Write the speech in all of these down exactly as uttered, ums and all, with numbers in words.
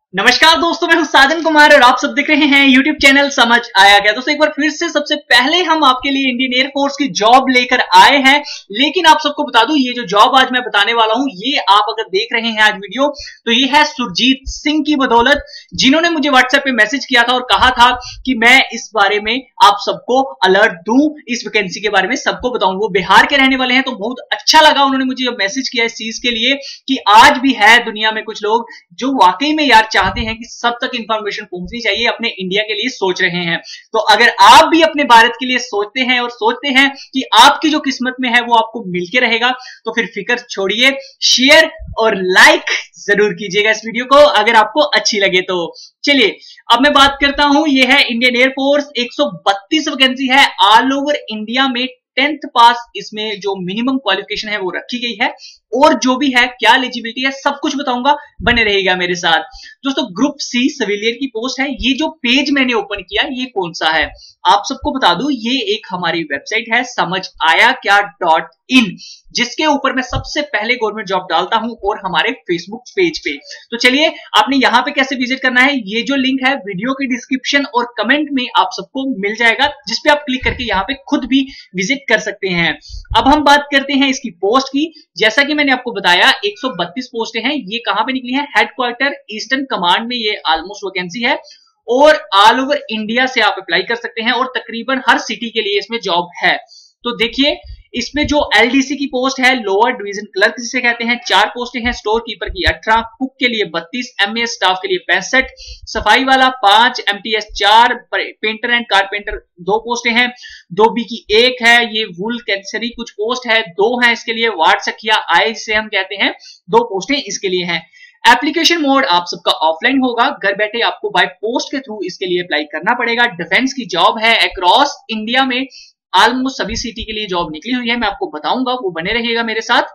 नमस्कार दोस्तों, मैं हूं साजन कुमार और आप सब देख रहे हैं यूट्यूब चैनल समझ आया क्या। दोस्तों एक बार फिर से सबसे पहले हम आपके लिए इंडियन एयरफोर्स की जॉब लेकर आए हैं। लेकिन आप सबको बता दूं, ये जो जॉब आज मैं बताने वाला हूं, ये आप अगर देख रहे हैं आज वीडियो, तो ये है सुरजीत सिंह की बदौलत, जिन्होंने मुझे व्हाट्सएप पे मैसेज किया था और कहा था कि मैं इस बारे में आप सबको अलर्ट दूं, इस वैकेंसी के बारे में सबको बताऊं। वो बिहार के रहने वाले हैं, तो बहुत अच्छा लगा उन्होंने मुझे मैसेज किया इस चीज के लिए कि आज भी है दुनिया में कुछ लोग जो वाकई में यार चाहते हैं कि सब तक इंफॉर्मेशन पहुंचनी चाहिए, अपने इंडिया के लिए सोच रहे हैं। तो अगर आप भी अपने भारत के लिए सोचते हैं और सोचते हैं कि आपकी जो किस्मत में है वो आपको मिलके रहेगा, तो फिर फिक्र छोड़िए, शेयर और लाइक जरूर कीजिएगा इस वीडियो को अगर आपको अच्छी लगे तो। चलिए अब मैं बात करता हूं, ये है इंडियन एयरफोर्स, एक सौ बत्तीस वैकेंसी है ऑल ओवर इंडिया में। टेंथ पास इसमें जो मिनिमम क्वालिफिकेशन है वो रखी गई है, और जो भी है क्या एलिजिबिलिटी है सब कुछ बताऊंगा, बने रहेगा मेरे साथ। दोस्तों ग्रुप सी सिविलियन की पोस्ट है। ये जो पेज मैंने ओपन किया ये कौन सा है आप सबको बता दूं, ये एक हमारी वेबसाइट है समझ आया क्या डॉट इन, जिसके ऊपर मैं सबसे पहले गवर्नमेंट जॉब डालता हूं, और हमारे फेसबुक पेज पे। तो चलिए आपने यहां पे कैसे विजिट करना है, ये जो लिंक है वीडियो के डिस्क्रिप्शन और कमेंट में आप सबको मिल जाएगा, जिसपे आप क्लिक करके यहां पे खुद भी विजिट कर सकते हैं। अब हम बात करते हैं इसकी पोस्ट की। जैसा कि मैंने आपको बताया एक सौ बत्तीस पोस्टें हैं। ये कहां पे निकली है, हेडक्वार्टर ईस्टर्न कमांड में ये ऑलमोस्ट वैकेंसी है, और ऑल ओवर इंडिया से आप अप्लाई कर सकते हैं, और तकरीबन हर सिटी के लिए इसमें जॉब है। तो देखिए इसमें जो एलडीसी की पोस्ट है, लोअर डिवीजन क्लर्क जिसे कहते हैं, चार पोस्टें हैं। स्टोर कीपर की अठारह, कुक के लिए बत्तीस, एमएस स्टाफ के लिए पैंसठ, सफाई वाला पांच, एमटीएस चार, पेंटर एंड कारपेंटर दो पोस्टें हैं। दो बी की एक है, ये वूल कैंसरी कुछ पोस्ट है, दो है इसके लिए। वार्ड सखिया आय जिसे हम कहते हैं, दो पोस्टें इसके लिए हैं। एप्लीकेशन मोड आप सबका ऑफलाइन होगा, घर बैठे आपको बाय पोस्ट के थ्रू इसके लिए अप्लाई करना पड़ेगा। डिफेंस की जॉब है, अक्रॉस इंडिया में ऑलमोस्ट सभी सिटी के लिए जॉब निकली हुई है, मैं आपको बताऊंगा, वो बने रहिएगा मेरे साथ।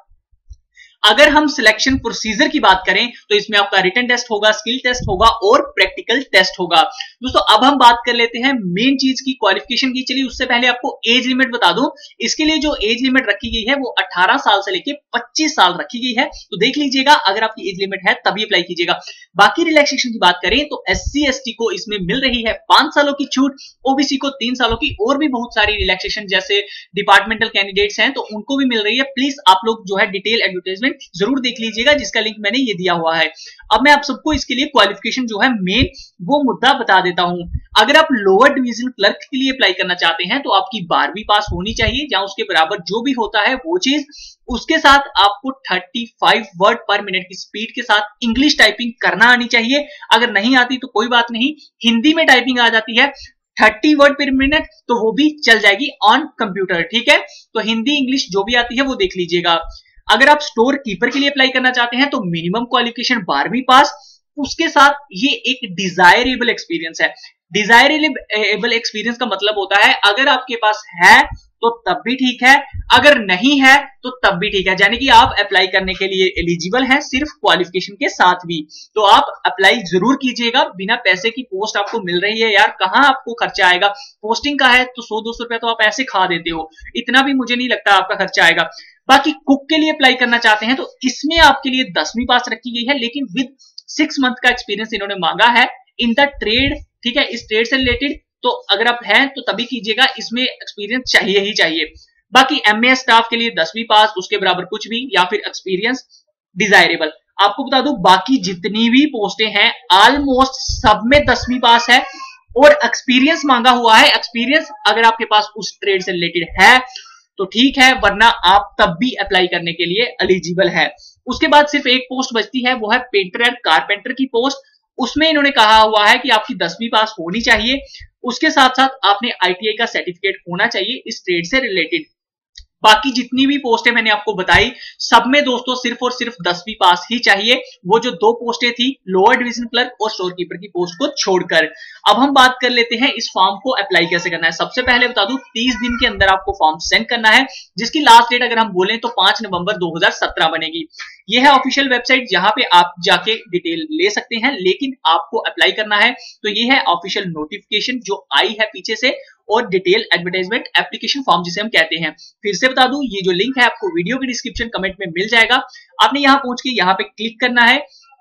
अगर हम सिलेक्शन प्रोसीजर की बात करें तो इसमें आपका रिटन टेस्ट होगा, स्किल टेस्ट होगा और प्रैक्टिकल टेस्ट होगा। दोस्तों अब हम बात कर लेते हैं मेन चीज की, क्वालिफिकेशन की। चलिए उससे पहले आपको एज लिमिट बता दूं, इसके लिए जो एज लिमिट रखी गई है वो अठारह साल से लेके पच्चीस साल रखी गई है। तो देख लीजिएगा, अगर आपकी एज लिमिट है तभी अप्लाई कीजिएगा। बाकी रिलैक्सेशन की बात करें तो एस सी एस टी को इसमें मिल रही है पांच सालों की छूट, ओबीसी को तीन सालों की, और भी बहुत सारी रिलैक्सेशन जैसे डिपार्टमेंटल कैंडिडेट्स हैं तो उनको भी मिल रही है। प्लीज आप लोग जो है डिटेल एडवर्टाइजमेंट जरूर देख लीजिएगा, जिसका लिंक मैंने ये दिया हुआ है। अब मैं आप सबको इसके लिए क्वालिफिकेशन जो है मेन वो मुद्दा बता देता हूं। अगर आप लोअर डिवीजन क्लर्क के लिए अप्लाई करना चाहते हैं तो आपकी बारहवीं पास होनी चाहिए, या उसके बराबर जो भी होता है वो चीज। उसके साथ आपको पैंतीस वर्ड पर मिनट की स्पीड के साथ इंग्लिश टाइपिंग करना आनी चाहिए। अगर नहीं आती तो कोई बात नहीं, हिंदी में टाइपिंग आ जाती है तीस वर्ड पर मिनट, तो वो भी चल जाएगी ऑन कंप्यूटर, ठीक है। तो हिंदी इंग्लिश जो भी आती है वो देख लीजिएगा। अगर आप स्टोर कीपर के लिए अप्लाई करना चाहते हैं तो मिनिमम क्वालिफिकेशन बारहवीं पास, उसके साथ ये एक डिजायरेबल एक्सपीरियंस है। डिजायरेबल एक्सपीरियंस का मतलब होता है अगर आपके पास है तो तब भी ठीक है, अगर नहीं है तो तब भी ठीक है, यानी कि आप अप्लाई करने के लिए एलिजिबल हैं सिर्फ क्वालिफिकेशन के साथ भी। तो आप अप्लाई जरूर कीजिएगा, बिना पैसे की पोस्ट आपको मिल रही है यार, कहां आपको खर्चा आएगा। पोस्टिंग का है तो सौ दो सौ रुपया तो आप ऐसे खा देते हो, इतना भी मुझे नहीं लगता आपका खर्चा आएगा। बाकी कुक के लिए अप्लाई करना चाहते हैं तो इसमें आपके लिए दसवीं पास रखी गई है, लेकिन विद सिक्स मंथ का एक्सपीरियंस इन्होंने मांगा है इन द ट्रेड, ठीक है, इस ट्रेड से रिलेटेड। तो अगर आप हैं तो तभी कीजिएगा, इसमें एक्सपीरियंस चाहिए ही चाहिए। बाकी एमए स्टाफ के लिए दसवीं पास, उसके बराबर कुछ भी, या फिर एक्सपीरियंस डिजायरेबल। आपको बता दूं बाकी जितनी भी पोस्टें हैं ऑलमोस्ट सब में दसवीं पास है, और एक्सपीरियंस मांगा हुआ है। एक्सपीरियंस अगर आपके पास उस ट्रेड से रिलेटेड है तो ठीक है, वरना आप तब भी अप्लाई करने के लिए एलिजिबल है। उसके बाद सिर्फ एक पोस्ट बचती है, वो है पेंटर एंड कारपेंटर की पोस्ट। उसमें इन्होंने कहा हुआ है कि आपकी दसवीं पास होनी चाहिए, उसके साथ साथ आपने आईटीआई का सर्टिफिकेट होना चाहिए इस ट्रेड से रिलेटेड। बाकी जितनी भी पोस्टें मैंने आपको बताई सब में दोस्तों सिर्फ और सिर्फ दसवीं पास ही चाहिए, वो जो दो पोस्टें थी लोअर डिवीजन क्लर्क और स्टोर कीपर की पोस्ट को छोड़कर। अब हम बात कर लेते हैं इस फॉर्म को अप्लाई कैसे करना है। सबसे पहले बता दूं तीस दिन के अंदर आपको फॉर्म सेंड करना है, जिसकी लास्ट डेट अगर हम बोलें तो पांच नवंबर दो हज़ार सत्रह बनेगी। यह है ऑफिशियल वेबसाइट जहां पे आप जाके डिटेल ले सकते हैं, लेकिन आपको अप्लाई करना है तो ये है ऑफिशियल नोटिफिकेशन जो आई है पीछे से, और डिटेल एडवर्टाइजमेंट एप्लीकेशन फॉर्म जिसे हम कहते हैं। फिर से बता दूं ये जो लिंक है आपको वीडियो के डिस्क्रिप्शन कमेंट में मिल जाएगा। आपने यहां पहुंच के यहां पे क्लिक करना है,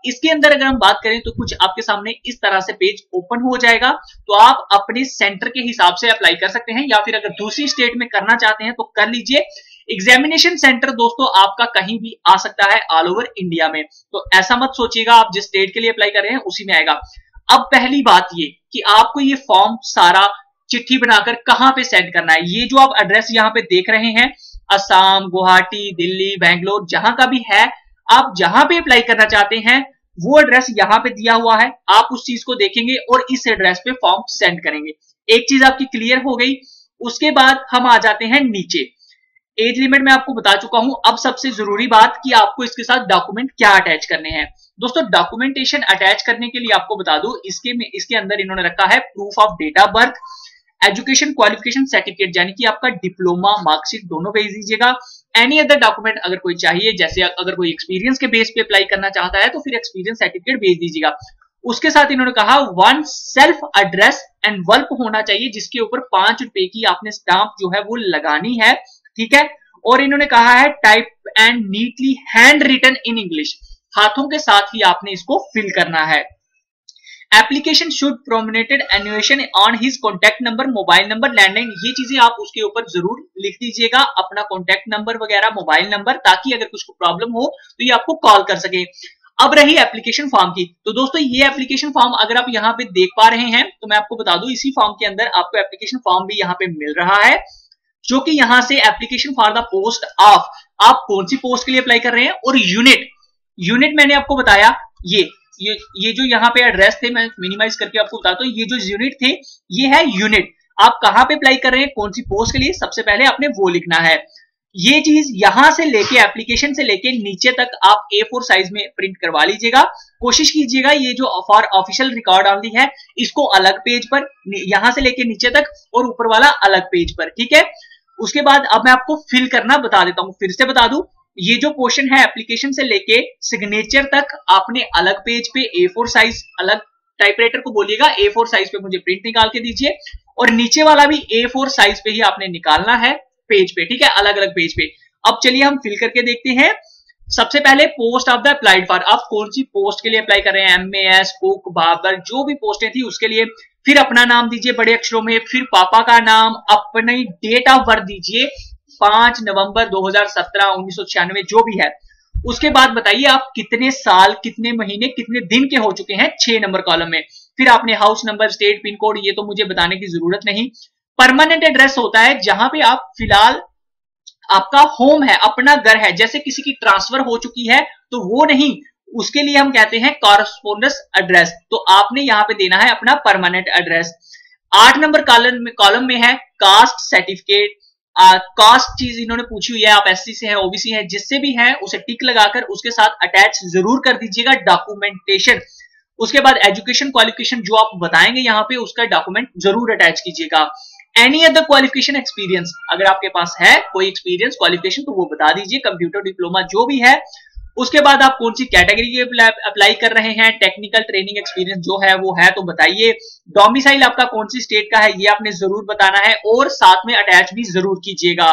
इसके अंदर अगर हम बात करें तो कुछ आपके सामने इस तरह से पेज ओपन हो जाएगा, तो आप अपने सेंटर के हिसाब से अप्लाई कर सकते हैं, या फिर अगर दूसरी स्टेट में करना चाहते हैं तो कर लीजिए। एग्जामिनेशन सेंटर दोस्तों आपका कहीं भी आ सकता है ऑल ओवर इंडिया में, तो ऐसा मत सोचिएगा आप जिस स्टेट के लिए अप्लाई कर रहे हैं उसी में आएगा। अब पहली बात ये कि आपको ये फॉर्म सारा चिट्ठी बनाकर कहां पे सेंड करना है। ये जो आप एड्रेस यहां पे देख रहे हैं, असम, गुवाहाटी, दिल्ली, बैंगलोर, जहां का भी है, आप जहां पे अप्लाई करना चाहते हैं वो एड्रेस यहां पे दिया हुआ है। आप उस चीज को देखेंगे और इस एड्रेस पे फॉर्म सेंड करेंगे। एक चीज आपकी क्लियर हो गई। उसके बाद हम आ जाते हैं नीचे। एज लिमिट मैं आपको बता चुका हूं। अब सबसे जरूरी बात कि आपको इसके साथ डॉक्यूमेंट क्या अटैच करने हैं। दोस्तों डॉक्यूमेंटेशन अटैच करने के लिए आपको बता दूं, इसके में इसके अंदर इन्होंने रखा है proof of date of birth, education qualification certificate यानी कि आपका डिप्लोमा, मार्कशीट दोनों भेज दीजिएगा। एनी अदर डॉक्यूमेंट अगर कोई चाहिए, जैसे अगर कोई एक्सपीरियंस के बेस पे अप्लाई करना चाहता है तो फिर एक्सपीरियंस सर्टिफिकेट भेज दीजिएगा। उसके साथ इन्होंने कहा वन सेल्फ एड्रेस एनवलप होना चाहिए, जिसके ऊपर पांच रुपए की आपने स्टाम्प जो है वो लगानी है, ठीक है। और इन्होंने कहा है type and neatly hand written in English, हाथों के साथ ही आपने इसको फिल करना है। Application should prominently annotation on his contact number, mobile number, landline, ये चीजें आप उसके ऊपर जरूर लिख दीजिएगा, अपना कॉन्टैक्ट नंबर वगैरह, मोबाइल नंबर, ताकि अगर कुछ प्रॉब्लम हो तो ये आपको कॉल कर सके। अब रही एप्लीकेशन फॉर्म की, तो दोस्तों ये एप्लीकेशन फॉर्म अगर आप यहाँ पे देख पा रहे हैं तो मैं आपको बता दूं, इसी फॉर्म के अंदर आपको एप्लीकेशन फॉर्म भी यहाँ पे मिल रहा है, जो कि यहां से application for the post of, आप कौन सी पोस्ट के लिए अप्लाई कर रहे हैं, और यूनिट यूनिट मैंने आपको बताया, ये ये ये जो यहाँ पे एड्रेस थे मैं मिनिमाइज करके आपको बताता हूँ, ये जो यूनिट थे ये है यूनिट। आप कहां पे अप्लाई कर रहे हैं, कौन सी पोस्ट के लिए, सबसे पहले आपने वो लिखना है। ये चीज यहां से लेके एप्लीकेशन से लेके नीचे तक आप ए फोर साइज में प्रिंट करवा लीजिएगा। कोशिश कीजिएगा ये जो फॉर ऑफिशियल रिकॉर्ड ऑनली है इसको अलग पेज पर, यहां से लेके नीचे तक, और ऊपर वाला अलग पेज पर, ठीक है। उसके बाद अब मैं आपको फिल करना बता देता हूं, फिर से बता दूं, ये जो पोर्शन है एप्लीकेशन से लेके सिग्नेचर तक आपने अलग पेज पे ए फोर साइज, अलग टाइपराइटर को बोलिएगा ए फोर साइज पे मुझे प्रिंट निकाल के दीजिए, और नीचे वाला भी ए फोर साइज पे ही आपने निकालना है पेज पे, ठीक है, अलग अलग पेज पे। अब चलिए हम फिल करके देखते हैं। सबसे पहले post of the applied for, आप कौन सी पोस्ट के लिए अप्लाई कर रहे हैं, M A S, cook, barber, जो भी पोस्टें थी उसके लिए। फिर अपना नाम दीजिए बड़े अक्षरों में, फिर पापा का नाम, अपनी डेट ऑफ बर्थ दीजिए, पांच नवंबर दो हजार सत्रह, उन्नीस सौ छियानवे जो भी है। उसके बाद बताइए आप कितने साल, कितने महीने, कितने दिन के हो चुके हैं, छह नंबर कॉलम में। फिर आपने house number, state, pin code, ये तो मुझे बताने की जरूरत नहीं। परमानेंट एड्रेस होता है जहां पे आप फिलहाल आपका होम है, अपना घर है, जैसे किसी की ट्रांसफर हो चुकी है तो वो नहीं, उसके लिए हम कहते हैं कॉरस्पोंडेंस एड्रेस, तो आपने यहां पे देना है अपना परमानेंट एड्रेस। आठ नंबर कॉलम में कॉलम में है कास्ट सर्टिफिकेट। कास्ट चीज इन्होंने पूछी हुई है, आप एससी से हैं, ओबीसी हैं, जिससे भी हैं उसे टिक लगाकर उसके साथ अटैच जरूर कर दीजिएगा डॉक्यूमेंटेशन। उसके बाद एजुकेशन क्वालिफिकेशन जो आप बताएंगे यहाँ पे उसका डॉक्यूमेंट जरूर अटैच कीजिएगा। एनी अदर क्वालिफिकेशन एक्सपीरियंस, अगर आपके पास है कोई एक्सपीरियंस क्वालिफिकेशन तो वो बता दीजिए, कंप्यूटर डिप्लोमा जो भी है। उसके बाद आप कौन सी कैटेगरी के अप्लाई कर रहे हैं, टेक्निकल ट्रेनिंग एक्सपीरियंस जो है वो है तो बताइए। डोमिसाइल आपका कौन सी स्टेट का है ये आपने जरूर बताना है, और साथ में अटैच भी जरूर कीजिएगा।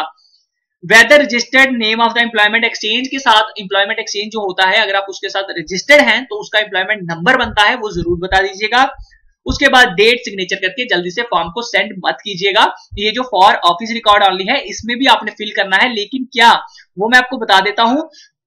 Whether registered name of the employment exchange के साथ, एम्प्लॉयमेंट एक्सचेंज जो होता है अगर आप उसके साथ रजिस्टर्ड हैं तो उसका एम्प्लॉयमेंट नंबर बनता है, वो जरूर बता दीजिएगा। उसके बाद डेट सिग्नेचर करके जल्दी से फॉर्म को सेंड मत कीजिएगा। ये जो फॉर ऑफिस रिकॉर्ड ऑनली है इसमें भी आपने फिल करना है, लेकिन क्या वो मैं आपको बता देता हूं।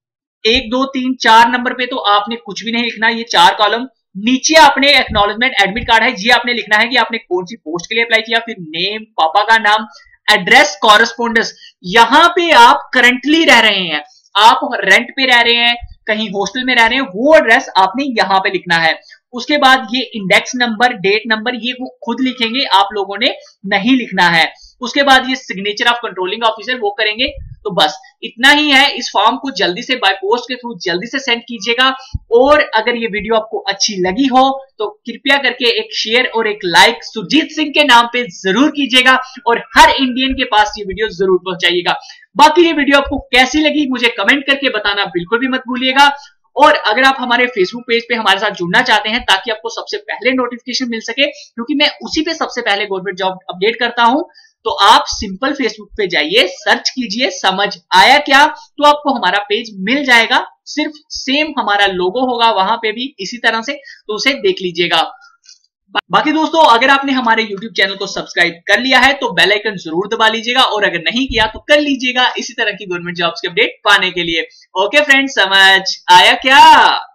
एक दो तीन चार नंबर पे तो आपने कुछ भी नहीं लिखना, ये चार कॉलम नीचे आपने एक्नॉलेजमेंट एडमिट कार्ड है, ये आपने लिखना है कि आपने कौन सी पोस्ट के लिए अप्लाई किया, फिर नेम, पापा का नाम, एड्रेस, कॉरेस्पोंडेंस, यहां पे आप करंटली रह रहे हैं, आप रेंट पे रह रहे हैं, कहीं हॉस्टल में रह रहे हैं, वो एड्रेस आपने यहां पे लिखना है। उसके बाद ये इंडेक्स नंबर, डेट नंबर, ये वो खुद लिखेंगे, आप लोगों ने नहीं लिखना है। उसके बाद ये सिग्नेचर ऑफ कंट्रोलिंग ऑफिसर वो करेंगे। तो बस इतना ही है। इस फॉर्म को जल्दी से बाय पोस्ट के थ्रू जल्दी से सेंड कीजिएगा, और अगर ये वीडियो आपको अच्छी लगी हो तो कृपया करके एक शेयर और एक लाइक सुरजीत सिंह के नाम पे जरूर कीजिएगा, और हर इंडियन के पास ये वीडियो जरूर पहुंचाइएगा। बाकी ये वीडियो आपको कैसी लगी मुझे कमेंट करके बताना बिल्कुल भी मत भूलिएगा। और अगर आप हमारे फेसबुक पेज पे हमारे साथ जुड़ना चाहते हैं ताकि आपको सबसे पहले नोटिफिकेशन मिल सके, क्योंकि मैं उसी पे सबसे पहले गवर्नमेंट जॉब अपडेट करता हूं, तो आप सिंपल फेसबुक पे जाइए, सर्च कीजिए समझ आया क्या, तो आपको हमारा पेज मिल जाएगा। सिर्फ सेम हमारा लोगो होगा वहां पे भी इसी तरह से, तो उसे देख लीजिएगा। बाकी दोस्तों अगर आपने हमारे YouTube चैनल को सब्सक्राइब कर लिया है तो बेल आइकन जरूर दबा लीजिएगा, और अगर नहीं किया तो कर लीजिएगा इसी तरह की गवर्नमेंट जॉब्स के अपडेट पाने के लिए। ओके फ्रेंड्स, समझ आया क्या?